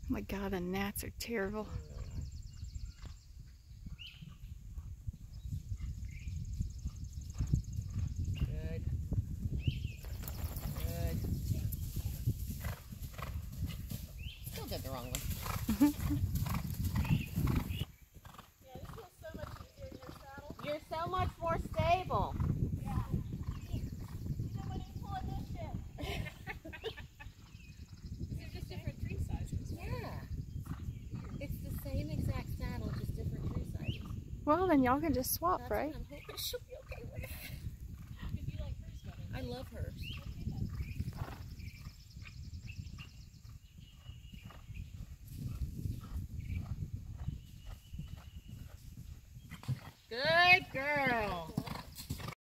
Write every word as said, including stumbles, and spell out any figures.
Oh my god, the gnats are terrible. Good. Good. Still did the wrong one. Yeah, this feels so much easier in your saddle. You're so much more stable. Yeah. Even when you pull this shit. They're just different tree sizes. Yeah. It's the same exact saddle, just different tree sizes. Well, then y'all can just swap, That's right? what I'm hoping she'll be okay with. Because you like hers better. I love hers.